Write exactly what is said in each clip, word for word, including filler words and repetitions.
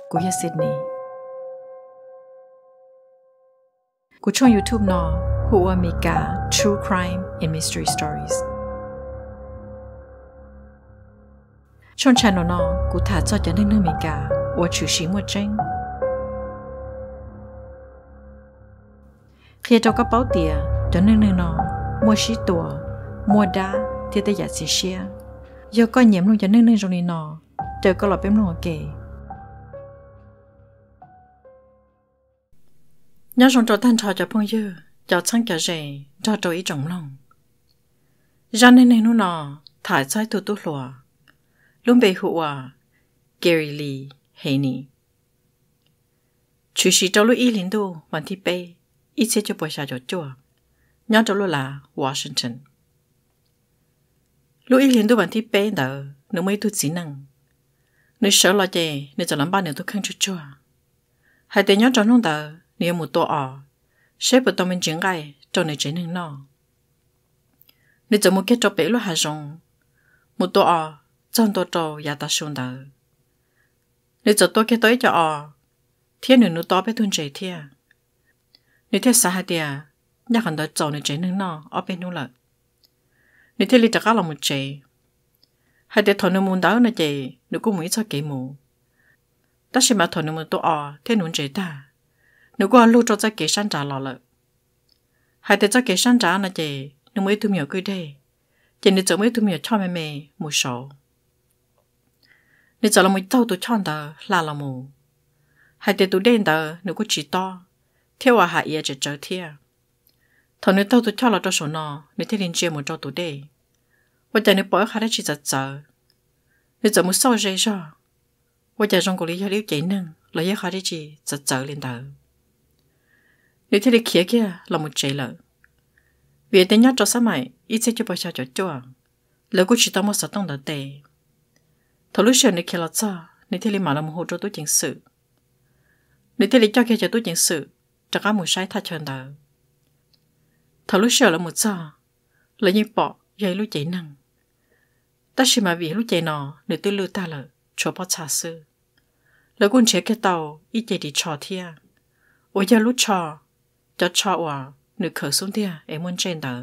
của Sidney. Của trong YouTube nó hùa Mekas True Crime and Mystery Stories. Trong channel nó của thả cho cho nên nơi Mekas và chủ sĩ một tranh. Khi cho các báo tiền cho nên nơi nó mua sĩ tùa, mua đá thì tới giả sĩ xe. Do có nhiễm luôn cho nên nơi trong này nó chờ có lọ bếm luôn kể. Nhớ trong trò thanh trò cho phong dư, cho sáng cả rể, cho trò ý trọng lòng. Ra nên nên nó thải trái tù tù lùa. Luôn bề hụa Gary Haynie Haynie. Chủ sĩ trò lúc ý lính đô hoàn thị bê, ít sẽ cho bồi xa cho chùa. Nhớ trò lúc là Washington. Lúc ý lính đô hoàn thị bê đỡ, nếu mấy tôi chỉ năng. Nếu sợ lo chê, nếu cho làm ba nếu tôi khăn cho chùa. Hai tên nhớ trò nông đỡ, nếu một tổ ọ, sẽ bởi tao mình chứng gai cho nên chế nâng nó. Nếu cho một cái trò bể lúc hạ rộng, một tổ ọ, trong tổ trò giả ta xuống đỡ. Nếu cho tôi cái tối cho ọ, thiên nữ nữ to bé thun chế thiên. Nếu thế xa hai tìa, nhắc hẳn đỡ trò nên chế nâng nó ở bên nụ lợi. Nếu thế lý trả các lòng một chế, hai tìa thọ nữ môn đỡ nó chế, nữ cũng muốn cho kế mù. Ta sẽ mà thọ nữ môn tổ ọ, thế nữ chế ta. Nếu qua lưu cho ra kế sản trả lọ lợi. Hai tìa cho kế sản trả nó chế, nữ mới thu miểu cười đây. Chỉ nếu cho mới thu miểu cho mẹ mẹ mù sổ. Nếu cho là một tàu tụ chọn tờ là là mù. Hai tìa tụ đen tờ nếu có chỉ to. Theo hòa hạ ý chỉ trở thịa. Thọ nếu tàu tụ chọn là cho sổ nọ, nếu thế liền chia một cho tụ đê. Và chả nếu bỏ khá đã chỉ giật giờ. Nếu cho một sau dây rồi. Và chả trong cổ lý liêu chế nâng, là giá khá đã chỉ giật giờ lên tờ. Nếu thế liền khía kia là một chế lợi. Vì tên nhát cho sáng mày, ít sẽ cho bỏ xa cho chua. Lời của chỉ tao một sở tông đỡ tệ. Thổ lúc xưa nếu kia lọt cho, nếu thế liền mà là một hồ cho tôi chính sự. Nếu thế liền cho kia cho tôi chính sự, cho các một sai thắt chân đỡ. Thổ lúc xưa là một cho, là như bỏ, dây lúc chạy năng. Ta chỉ mà vì lúc chạy nọ, nếu tôi lưu ta là, cho bỏ xa sư. Lời quân chế cái tàu, ít chạy đi trò thia. Ôi giờ lúc trò, cho trò hòa, nếu khởi xuống thia, em muốn trên đỡ.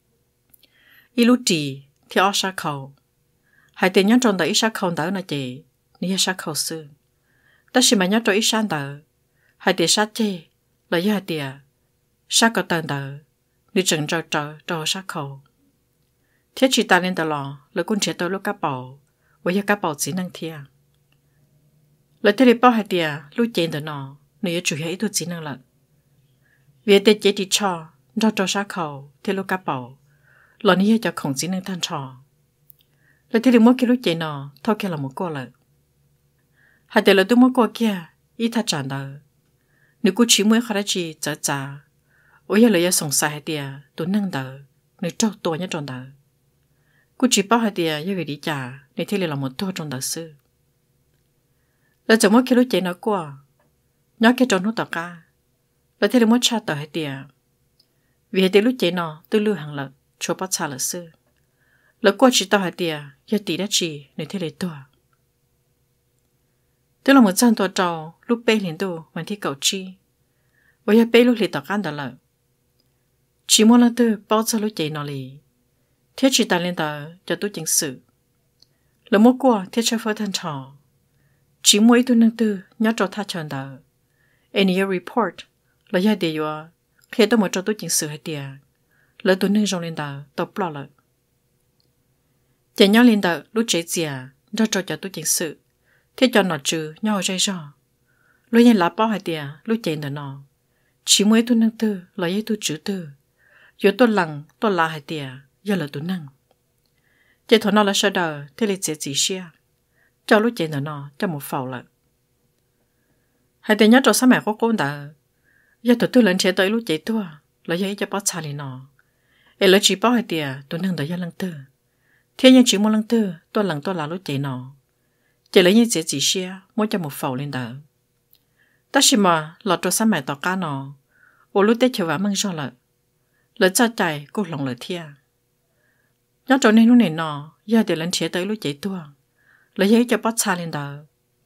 Ít lúc trì, thì ở xa khẩu. Hai tên nhớ trong tờ ít xa khẩu đỡ là chị, nếu xa khẩu sư. Ta chỉ mà nhớ trong ít xa đỡ. Hai tên xa chê, là do hai tên, xa có tờ đỡ, nếu chẳng trò trò trò xa khẩu. Thiết chỉ ta lên tờ lò, là quân chế tôi lúc cá bảo, với do cá bảo chỉ năng thia. Là thế thì bao hai tên, lúc trên tờ nọ, nếu chủ yếu ít tôi chỉ năng lận. Vì tên chế đi cho, cho cho xa khẩu, thế lúc cá bảo, là nếu cho khổng chỉ năng than trò. Là thế thì mỗi cái lúc chế nọ, thao kia là một cô lợi. Hai tên là tôi mỗi cô kia, ít thật chẳng đỡ. Nếu cô chỉ mới khá ra chi, chở chả. Ôi giờ là giờ sống sai hai tên, tôi năng đỡ, nếu trâu tôi nhá tròn đỡ. Cô chỉ bảo hai tên, giờ về đi trả, nếu thế là một tôi tròn đỡ sư. Là chẳng mỗi cái lúc chế nó qua, nhớ cái tròn nó tỏ ca. Là thế là mỗi cha tỏ hai tên. Vì hai tên lúc chế nọ, tôi lưu hàng lợi, cho bắt xa là sư. Là qua chỉ tao hai tiền, giờ tỷ đã chỉ, nếu thế lấy tòa. Tức là một dân tòa trò, lúc bê liền đồ, hoàn thi cầu chi. Và giờ bê lúc lì tỏ gan đã lợi. Chỉ muốn là tôi bao giờ lúc chạy nó lì. Thế chỉ ta lên tờ, cho tôi chính sự. Là mỗi qua, thế cho phơ thân trò. Chỉ muốn ý tôi nâng tư, nhớ trò thả tròn tờ. Any report, là giờ để dùa, khi tôi mới cho tôi chính sự hai tiền. Là tôi nâng rong lên tờ, tôi bỏ lợi. Chả nhau lên tờ lúc chế dìa, cho trò cho tôi chính sự. Thế cho nó trừ nhau dây rõ. Lúc nhiên lá bao hai tìa, lúc chế tờ nó. Chỉ mới tôi nâng tư, là giấy tôi chữ tư. Dù tôi lặng, tôi là hai tìa, giờ là tôi nâng. Chế thọ nó là sợ đờ, thế là chế chỉ xe. Cho lúc chế tờ nó, cho một phẩu lại. Hai tìa nhớ trò xa mẹ có cô tờ. Giờ tôi tôi lên chế tới lúc chế tôi, là giấy cho bó xa lên nó. Ê là chỉ bao hai tìa, tôi nâng tờ giờ lăng tư. Thế nhưng chỉ một lần tư, tôi lần tôi là lúc chạy nọ. Chỉ lấy như chế chỉ xe, mỗi cho một phẩu lên đỡ. Ta chỉ mà lọt cho xa mẹ tỏ ca nọ. Ô lúc tết chờ vả măng cho lợi. Lợi cho chạy, cô lòng lợi thia. Nhớ cho nên lúc này nọ, giờ để lần chế tới lúc chạy tua. Lợi giấy cho bót xa lên đỡ.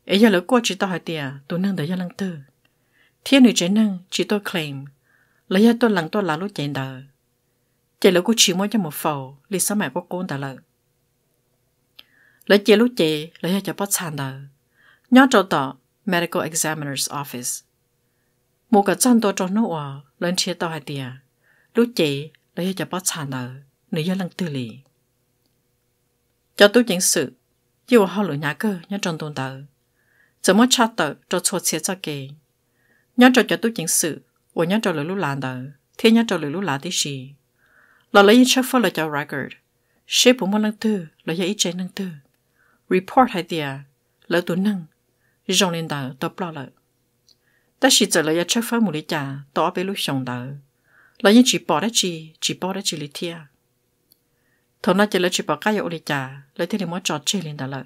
ấy giờ lỡ qua chỉ tao hai tia tụi nâng đợi giờ lăng tư thiên nữ chế nâng chỉ tôi claim lấy giờ tôi lăng tôi là lúc chạy đờ chạy lỡ cô chỉ muốn cho một phẩu lý sao mẹ có con đờ lỡ lấy chạy lúc chạy lấy giờ cho bắt sàn đờ nhớ cho tao medical examiner's office một cái chân tôi cho nó vào lên chia tao hai tia lúc chạy lấy giờ cho bắt sàn đờ nữ giờ lăng tư lì cho tôi chính sự yêu họ lựa nhà cơ nhớ trong tuần tờ怎么查到做错切这个nhớ cho cho tôi chính sự我nhớ cho lựa lũ làm tờ thiên nhớ cho lựa lũ làm tí gì là lấy check for là cho record shape của một lần tư là cho ít chế năng tư report hay tia lỡ tuần năng dòng lên tờ tập lo lợ ta chỉ giờ là check for một lý trả tỏ bé lũ xong tờ là những chỉ bỏ đấy chỉ chỉ bỏ đấy chỉ lý thia thằng nó chỉ là chỉ bỏ cái yếu lý trả lấy thế thì mới trò chơi lên tờ lợ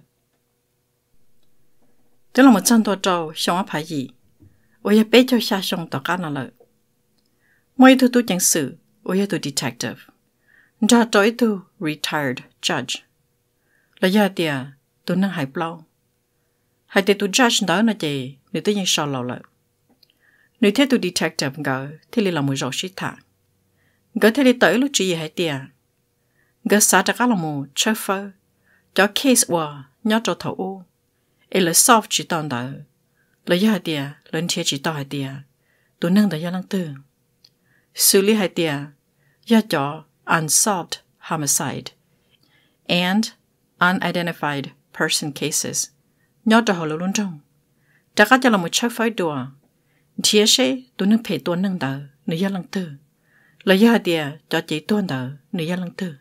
thế là một trăm多周想要排gì我也被叫下上到干了每次都讲事我也都 detective 你知道这一度 retired judge 了呀的都能还不老还得都 judge 到那些你都已经少老了你睇都 detective 个睇你làm một rau shit thà cái thấy你tới lúc chỉ hay tiền cái sao cho cái làm một chơi phơ cho case wa nhớ cho thầu ấy là solve chỉ tao đó là do hai tia lên thiệt chỉ tao hai tia tụi nâng đã do lăng tư xử lý hai tia do cho unsolved homicide and unidentified person cases nhớ cho họ luôn trong đã có cho là một chơi phái đùa thiệt sẽ tụi nâng phải tụi nâng đó nữ do lăng tư là do hai tia cho chỉ tuần đó nữ do lăng tư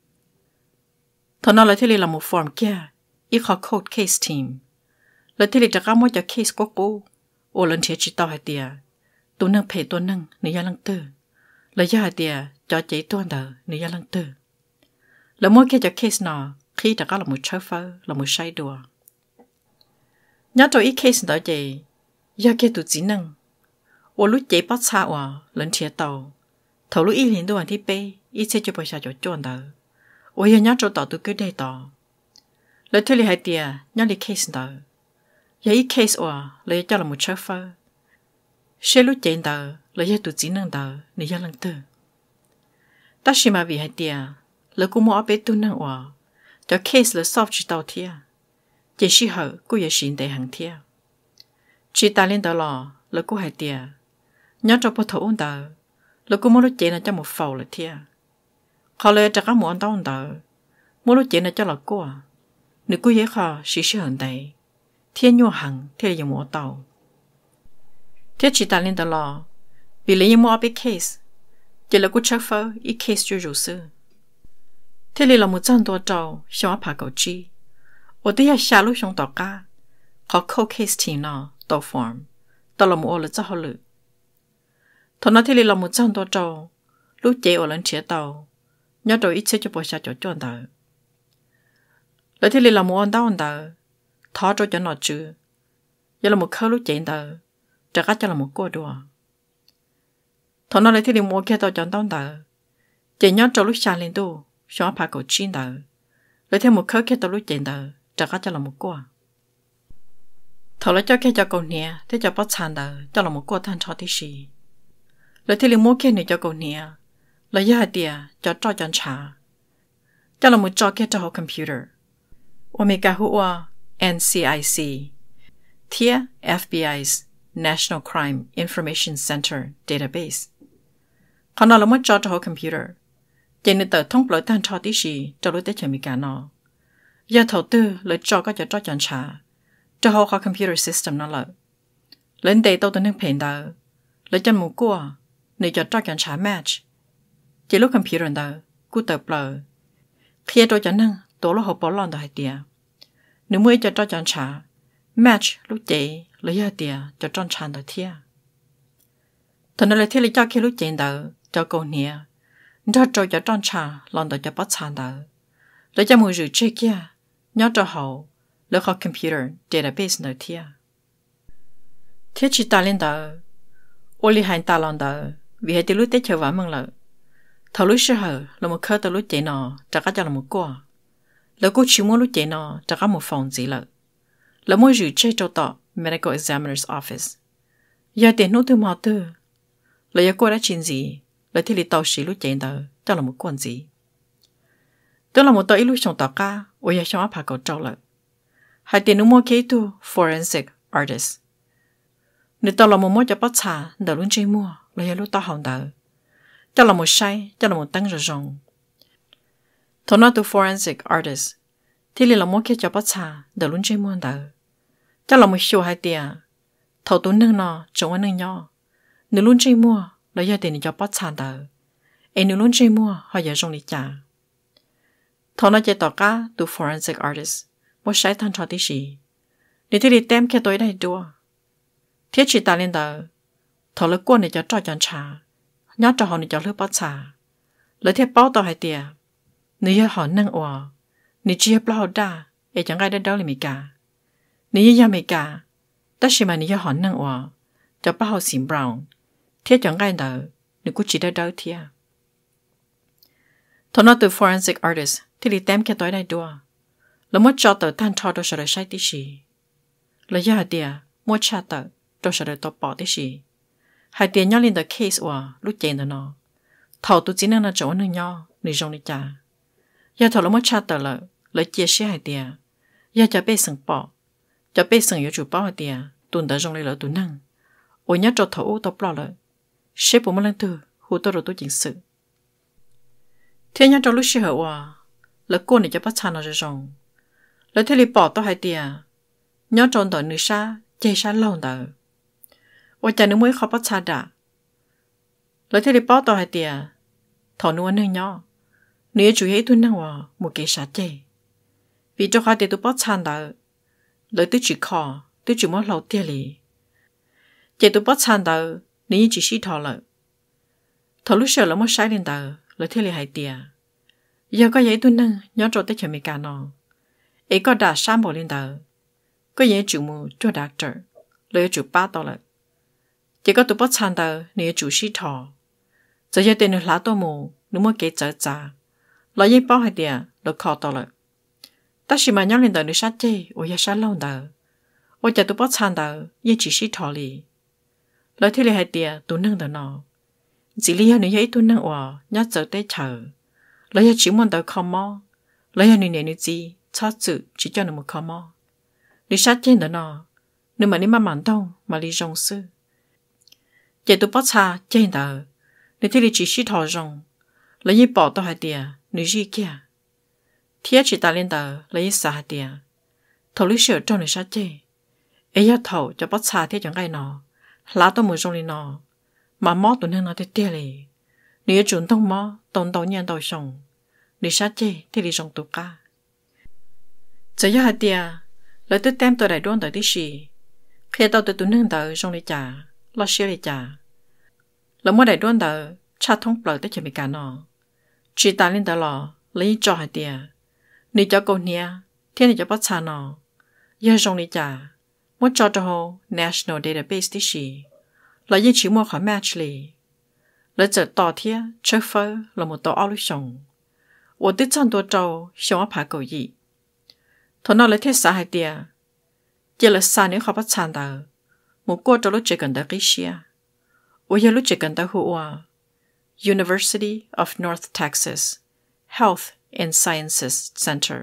thằng nào lại thế là một form kia ít họ code case team là thế là các mối cho case của cô, ô lần thiệt chỉ tao hai tia, tôi nâng phải tôi nâng nửa lăng tư, là do hai tia cho chỉ tôi đỡ nửa lăng tư, là mỗi cái cho case nào khi đã có là một chơi phơ là một say đùa, nhớ cho ít case đó chị, do cái tụi chỉ nâng, ô lúc chị bắt xa vào lần thiệt tàu, thầu lúc ít liền tôi ăn thì bê, ít sẽ cho bây giờ cho chọn đỡ, ô giờ nhớ cho tàu tôi cứ đây tàu, là thế là hai tia nhớ đi case đó. Vậy case or lấy cho là một chơi phơ, xe lúc chạy tờ lấy cho tụi chỉ năng tờ để cho lần tư. Ta chỉ mà vì hai tia, lấy cũng mua bé tu năng or, cho case là solve chỉ tàu thia, chỉ sĩ hở cũng có xin để hàng thia. Chỉ ta lên tờ lò lấy cũng hai tia, nhớ cho bộ thấu ôn tờ, lấy cũng mua lúc chạy là cho một phẩu là thia. Họ lấy cho các món tao tờ, mua lúc chạy là cho là cô, nếu cũng dễ khó sĩ sĩ hận đấy. Thiên nhu hằng thì là một tàu. Thế chỉ ta lên tờ lò, vì lấy một cái case, chỉ là cũng check phơ ít case chưa đủ sư. Thế là một trăm多周想要爬狗机，我都要下路上到家，考 cold case team 呢到 form， 到了我了之后了。同那thế là một trăm多周，lúc chạy ở lần chế tàu，nhớ đầu ít sẽ cho bộ下cho chọn tàu。แล้วthế là một anh tàu tàu。thọ cho cho nó chứ, giờ là một khâu lúc chạy tờ, trả cả cho là một cô đùa. Thọ nó lại thì mua kia tàu chọn tàu tờ, chạy nhớ cho lúc xa lên tu, xóa phá cổ chín tờ, lại thêm một khâu kia tàu lúc chạy tờ, trả cả cho là một cô. Thọ lại cho kia cho cậu nè, thế cho bắt sàn tờ, cho là một cô thanh cho tí gì. Lại thì mua kia này cho cậu nè, lại giờ tia cho cho chọn trả, cho là một cho kia cho học computer. Omega hua N C I C, Thia F B I's National Crime Information Center Database. Còn nó là một trò cho computer, chỉ nên tự thông báo tan cho tí gì cho lúc tới chuẩn bị cả nó. Giờ đầu tư lấy cho các cho chọn trả, cho họ có computer system nó lợi. Lên đây tôi tự nâng phèn đó, lấy cho một cô, để cho chọn trả match. Chỉ lúc computer đó, cú tập lờ, khi tôi chọn nâng, tôi lúc họ bỏ lon đó hay tiệt. Nếu mới cho cho chọn trả, match lúc chạy lấy ra tiền cho chọn trả đó thia. Thật nó lại thế là cho khi lúc chạy đó cho cô nè, cho cho cho chọn trả lần đó cho bắt trả đó, lấy cho một rượu chơi kia, nhớ cho hậu, lấy học computer database đó thia. Thế chỉ ta lên đó, ô li hành ta lần đó, vì hai từ lúc tết chờ vả mừng lợi, thầu lúc sơ hở là một khơi từ lúc chạy nọ, trả cả cho là một cô. Lỡ cô chỉ muốn lúc chạy nó trả cả một phòng gì lợ. là mỗi rủi chế cho tọ medical examiner's office. Giờ tiền nô tư mò tư, là giờ cô đã chuyện gì, là thì lý tàu xí lúc chạy đó, cho là một con gì. Đó là một tàu ít lúc xong tàu ca, ôi giờ xong áp hạ cầu trâu lợi. Hai tiền nô mua kế tu forensic artist. Nếu tao là một mối cho bắt xả, đỡ luôn chơi mua, là giờ lúc tao hỏng đỡ. Cho là một sai, cho là một tăng rồi rồng. Thổ nói tu forensic artist, thì là một kế cho bắt xả, đỡ luôn chơi mua đỡ. Cho là một show hai tiền, thầu tu nâng nó, trông nâng nhỏ. Nếu luôn chơi mua, là giờ tiền cho bắt xả đỡ. Ê nếu luôn chơi mua, họ giờ rồng đi trả. Thổ nói chơi tỏ cá tu forensic artist, một sai thằng trò tí xì. Nếu thì đi tem kia tôi đây đua. Thiết chỉ ta lên đó, thầu lấy quân để cho trò chọn trà, nhớ trò họ để cho lớp bắt trà, lấy thiết bao tao hai tiền, nếu họ nâng ủa, nếu chỉ bao họ đa, để chẳng ai đã đâu là mình cả, nếu như mình cả, tất nhiên mà nếu họ nâng ủa, cho bao họ xỉn brown, thiết chẳng ai đâu, nếu cũng chỉ đã đâu thiết. Thầu nói từ forensic artist, thì đi tem kia tối đây đua, lấy một trò tờ tan trò đồ sợ đời sai tí xì, lấy giờ hai tiền, một cha tờ. Tôi sẽ được tập bỏ thế gì. Hai tiền nhau lên the case của lúc chạy đó nó. Thầu tôi chỉ năng là chỗ năng nhau, người trong đi trả. Giờ thầu là mất cha tờ lợi, lấy chia sẻ hai tiền. Giờ cho bé sừng bỏ. Cho bé sừng yếu chủ bỏ hai tiền, tuần tới trong đây lợi tôi năng. Ôi nhớ cho thầu tập bỏ lợi. Sếp của một lần từ, hữu tôi rồi tôi chỉnh sự. Thế nhớ cho lúc xưa hữu à, là cô này cho bắt cha nó rồi rồng. Lấy thế li bỏ tôi hai tiền. Nhớ tròn tờ nữ xa, chê xa lâu tờ. Ôi cha nữ mới khó bắt xa đã. Lấy thế đi báo tao hai tìa. Thỏ nữ nâng nhỏ. Nữ chủ yếu tôi nâng vào một cái xa chê. Vì cho khá tìa tôi bắt xa đã. Lấy tôi chỉ khó. Tôi chỉ muốn lâu tìa lì. Chê tôi bắt xa đã. Nữ chỉ xí thỏ lợi. Thỏ lúc sợ là mất sai lên đã. Lấy thế đi hai tìa. Giờ có giấy tôi nâng. Nhớ trò tới chờ mì cả nó. Ấy có đã sáng bỏ lên đã. Có giấy chủ mù cho doctor. Lấy chủ ba tao lợi. Chỉ có tụi bắt chăn tờ, nếu chủ sĩ thọ. Giờ giờ tên là tô mù, nếu mà kể trở trả. Là giấy bao hai tiền, được khó tao lợi. Ta chỉ mà nhớ lên tờ nếu sát chê, ôi ya sát lâu tờ. Ôi chả tụi bắt chăn tờ, giấy chủ sĩ thọ lì. Lời thế là hai tiền, tụi nâng tờ nó. Chỉ lý nếu giấy tụi nâng ổ, nhớ giờ tế chờ. Lời chỉ muốn tờ khó mò. Lời nếu nếu nếu gì, chót sự chỉ cho nó một khó mò. Nếu sát chê tờ nó. Nếu mà nếu mà mặn đông, mà lý rong sư. Chạy tụi bắt xa, chạy tờ. Nếu thế thì chỉ sĩ thọ rong. Lấy như bỏ tao hai tìa, nếu gì kia. Thiết chỉ ta lên tờ, lấy như xa hai tìa. Thầu lý sợ trong này sát chê. Ê ya thầu cho bắt xa thiết chẳng gai nó. Lá tao mùi rong lên nó. Mà mó tụi nâng nó thế tìa lì. Nếu chuẩn thông mó, tông tàu nhàn tàu xong. Nếu sát chê, thì đi rong tụi ca. Giờ ya hai tìa, lấy tôi tem tôi đại đoan tờ tí xì. Khi tao tụi tụi nâng tờ rong lên trả. Lo xưa đi chả. Là mỗi đại đoan tờ, cha thông bờ tới chuẩn bị cả nó. Chỉ ta lên tờ lò, lấy cho hai tìa. Nếu cho cô nia, thiên này cho bắt xa nó. Giờ rong đi chả. Mỗi cho cho hồ, National Database tí xì. Là như chỉ mua khỏi match lì. Là giờ tỏ thịa, chơi phơ, là một tổ áo lưu sống. Ủa tích chân tổ trâu, xong áp hạ cầu dị. Thôi nó lấy thế xa hai tìa. Chỉ là xa nếu khó bắt xa tờ. Một cô cho lúc chỉ cần tới cái xia. Ôi giờ lúc chỉ cần tới hữu à. University of North Texas Health and Sciences Center.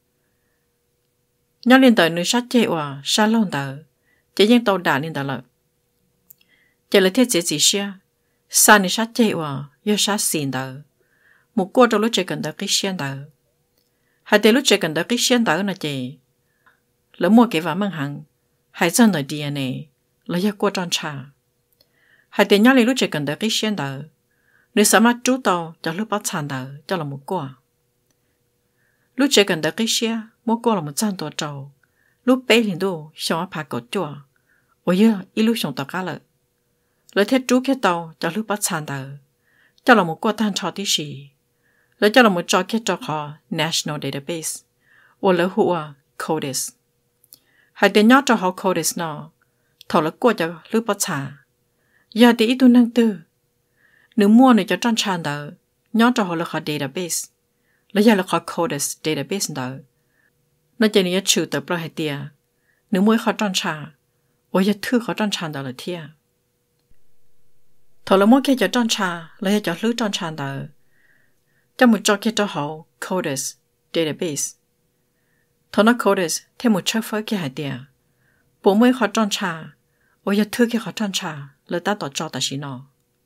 Nhớ lên tới nơi sát chế à, sát lâu tờ. Chỉ những tàu đá lên tờ lợi. Chỉ là thiết chế gì xia. Xa nơi sát chế à, giờ sát xin tờ. Một cô cho lúc chỉ cần tới cái xia tờ. Hai tế lúc chỉ cần tới cái xia tờ là chị. Lỡ mua cái vả măng hằng. Hãy dân ở đê en a. Là do cô tròn trà. Hai tiền nhớ lấy lúc chỉ cần tới cái xuyên tờ. Nếu sớm mắt chú tàu cho lúc bắt chán tờ cho là một cô. Lúc chỉ cần tới cái xuyên, một cô là một trăm tổ trầu. Lúc bế lên đô, xong áp hạ cổ chùa. Ôi giờ, ít lúc xong tàu cá lợi. Lấy thiết chú cái tàu cho lúc bắt chán tờ. Cho là một cô tan trò tí xì. Lấy cho là một trò kết trò khó National Database. Ôi lấy hùa CODIS. Hai tiền nhớ cho họ CODIS nó. Thầu là cô cho lúc bắt chá. Giờ thì ít tu năng tư. Nếu mua này cho tròn tràn đó, nhớ cho họ là họ database. Là giờ là họ CODIS database đó. Nó chỉ là chủ tập ra hai tia. nếu mới khó tròn trà ôi giờ thứ khó tròn trà đó là thia thọ là mỗi cái cho tròn trà là cho lưới tròn trà đó cho một cho cái cho hậu codes database thọ nó codes thêm một chất phơi cái hạt địa bộ mới khó tròn trà ôi giờ thứ cái khó tròn trà là ta tổ cho ta xí nó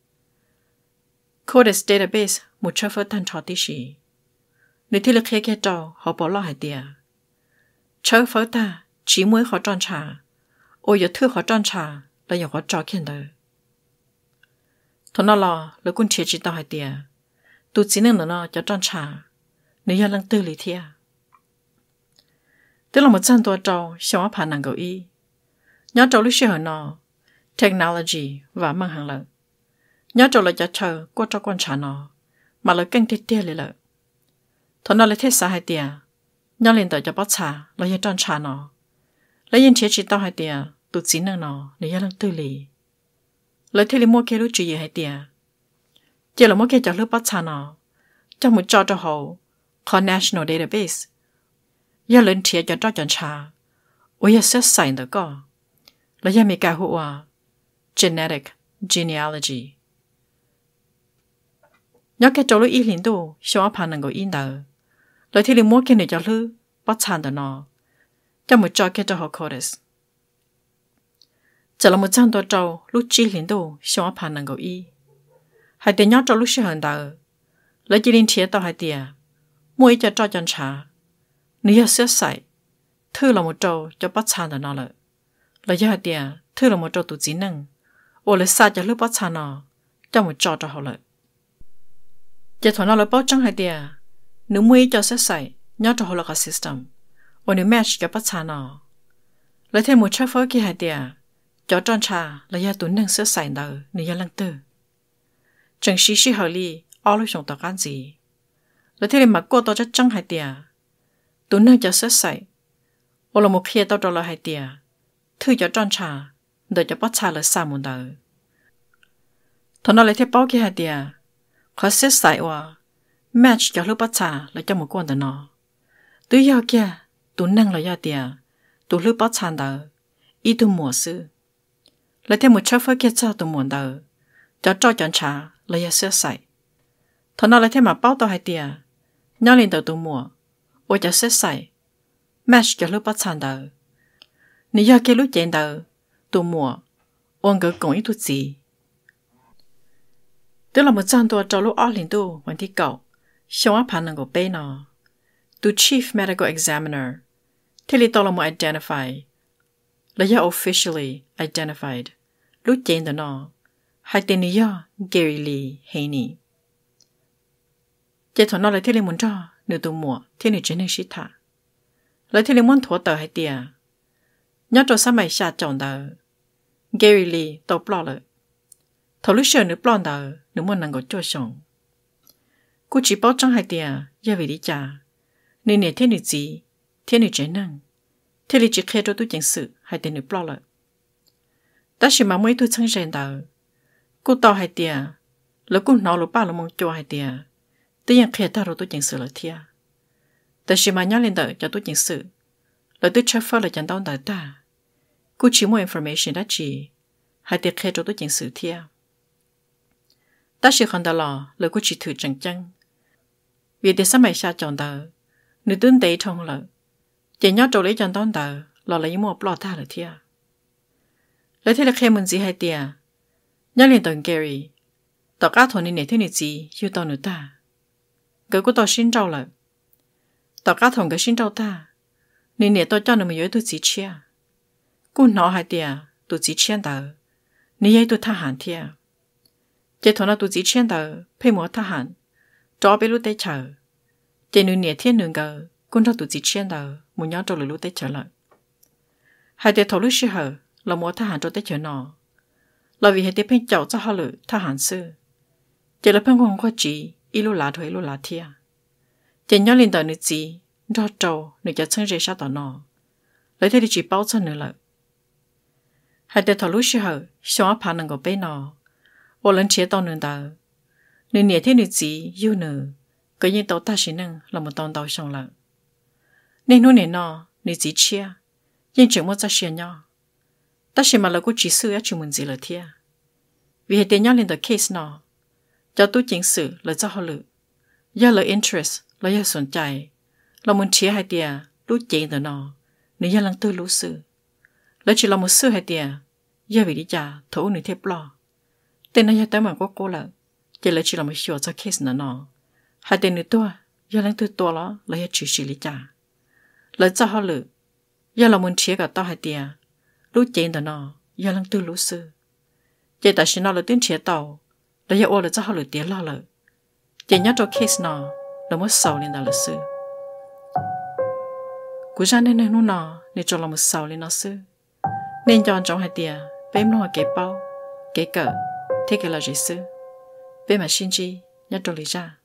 codes database một chất phơi thành cho tí xí nếu thì là khi cái cho họ bỏ lo hạt địa chất phơi ta chỉ mới khó tròn trà ôi giờ thứ khó tròn trà là giờ khó cho kiện đời thọ nó lo là cũng chỉ chỉ tao hạt địa tụi chỉ nên nó cho tròn trà nếu giờ lăng tư lý thia tức là một trăm tuổi trâu sống ở phản năng cầu y nhớ trâu lúc xưa nó technology và mang hàng lợi nhớ trâu là cho chờ qua cho quan trả nó mà là canh tiết tiết lại lợi thọ nó là thế xã hai tia nhớ lên tới cho bắt trả là giờ tròn trả nó lấy yên chế chỉ tao hai tia tụi chỉ nên nó để giờ lăng tư lý lấy thế là mua cái lúc chú ý hai tia chỉ là mua cái cho lúc bắt trả nó trong một trò cho hậu có national database giờ lên thiệt cho cho chọn trà, ôi giờ xétဆိုင်đó có, là giờ Mekas hùa genetic genealogy. nhớ cái chỗ lúc ý liên tục, số áp năng gọi in đó, rồi thì liền mua cái này cho lưu bắt chán đó nó, cho một cho cái cho họ codes. Chỉ là một trămตัวtrâu lúc chỉ liên tục, số áp năng gọi y, hai tiền nhớ trâu lúc sẽ hơn đó, lấy chỉ liên thiệt tao hai tiền, mua cho cho chọn trà. Nếu giờ xét sai, thứ là một trâu cho bắt chán đó nó lợi, là giờ tiền thứ là một trâu tụ chỉ năng, ô là sai cho lúc bắt chán nó, cho một trâu cho họ lợi. Giờ thằng nó là bao trắng hai tiền, nếu mua cho xét sai, nhớ cho họ là cái system, ô nếu match cho bắt chán nó, lấy thêm một chất phơi kia hai tiền, cho tròn trà là giờ tụ năng xét sai đó, nếu giờ lăng tư. Chẳng xí xí hợp lý, ở lúc trong tao干gì, lấy thêm mà cô tao cho trắng hai tiền. Tụi nó cho xét sai, ô là một khi tao cho là hai tia, thứ cho tròn trà, đợi cho bắt trà là sao muốn đời. Thằng nó lại theo bao kia hai tia, khó xét sai wa, match cho lúc bắt trà là cho một con đời nó. Tụi giờ kia, tụi năng là giờ tia, tụi lúc bắt trà đời, ý tụi mùa sư. Lại theo một chất phơi kia cho tụi muốn đời, cho cho tròn trà là giờ xét sai. Thằng nó lại theo mà bao tao hai tia, nhau lên tàu tụi mùa. Ôi cho xét sai, match cho lúc bắt chán đời. Nếu giờ cái lúc chén đời, tụ mùa, ôn gỡ cổng ít chút gì. Tức là một trăm tuổi cho lúc ở liền tụ,วันที่เก้า xong áp phản năng của bé nó. Tụ chief medical examiner, thế li tao là một identify, là giờ officially identified, lúc chén đời nó, hai tên này giờ Gary Haynie Haynie. Chế thằng nó lại thế li muốn cho. Nếu tụi mùa thì nên trở nên sĩ thả. Lấy thì liên muốn thua tờ hay tìa. Nhớ cho sao mày xa chọn tờ. Gary Lee tàu bỏ lợi. Thầu lúc sửa nữ bỏ tờ, nếu muốn năng có chua sống. Cô chỉ bỏ trong hai tìa, giờ về đi trả. Nên nè thế nữ gì, thế nữ trẻ năng. Thế lý chỉ khê cho tôi chẳng sự, hai tìa nữ bỏ lợi. Ta chỉ mà mấy tôi chẳng rèn tờ. Cô tàu hai tìa,แล้วcô nói lúc ba là mong chua hai tìa. Tuy nhiên khi ta rồi tôi chẳng xử là thia. Ta chỉ mà nhớ lên đợi cho tôi chẳng xử. Là tôi chấp phá là chẳng đau đợi ta. Cô chỉ mua information đã chỉ. Hai tiết khi cho tôi chẳng xử thia. Ta chỉ không đợi lò là cô chỉ thử chẳng chăng. Vì để sao mày xa chọn đợi. Nếu tôi đầy thông lợi. Chỉ nhớ trâu lấy chẳng đau đợi là lấy mua bỏ ta là thia. Lấy thế là khi mình gì hai tia. Nhớ lên đợi Gary. Tao cá thôn này này thế này gì yêu tao nữa ta. Cái của tao xin trâu lại, tao cá thòng cái xin trâu ta, nên nè tao cho nó mới nhớ tôi chỉ chia, cô nói hai tia, tôi chỉ chia tao, nên ấy tôi tha hẳn thia, chỉ thằng nào tôi chỉ chia tao, phải mua tha hẳn, cho bé lúc tết chờ, chỉ nên nè thiên đường cái, cô cho tôi chỉ chia tao, muốn nhớ cho lúc tết chờ lại, hai tia thầu lúc xưa hở, là mua tha hẳn cho tết chờ nọ, là vì hai tia phải chọn cho họ lựa tha hẳn xưa, chỉ là phải không có chỉ. Ý lúc lá thôi lúc lá thia. Chỉ nhớ lên tờ nữ gì, rõ trâu, nữ cho chân rê sát tỏ nọ. Lấy thế thì chỉ bao chân nữa lợi. Hai tờ thỏ lúc xưa hở, xong áp phá năng của bé nọ. Ô lần chế tao nương tờ. Nữ nhẹ thế nữ gì, yêu nữ. Cái như tao ta xí năng là một tông tao xong lợi. Nên nụ nè nọ, nữ gì chia. nhưng chuyện mua ra xia nhau ta xia mà là cô chỉ sư á chỉ muốn gì là thiệt vì hệ tiền nhau lên từ case nó cho tôi chính sự là cho họ lựa do là interest là do sủng chạy là muốn chia hai tiền lúc chuyện từ nó nếu do lần tư lú sự là chỉ là một sự hai tiền do vì đi trả thấu người thiệp lo tên này tới mà có cô là chỉ là chỉ là một số cho case nó nó hai tiền nữa tua do lần tư tua đó là do chỉ xử lý trả là cho họ lựa do là muốn chia cả tao hai tiền lúc chuyện từ nó do lần tư lú sự chỉ tại sao nó là tiếng chia tàu là do ô là cho họ lựa tiền lo lợ chỉ nhớ cho case nó là một sáu lên đó là sự cú ra nên nên nó nên cho là một sáu lên nó sự nên chọn trong hai tiền bém nó cái bao cái cỡ thế cái là gì sự bém mà xin chi nhớ cho lý ra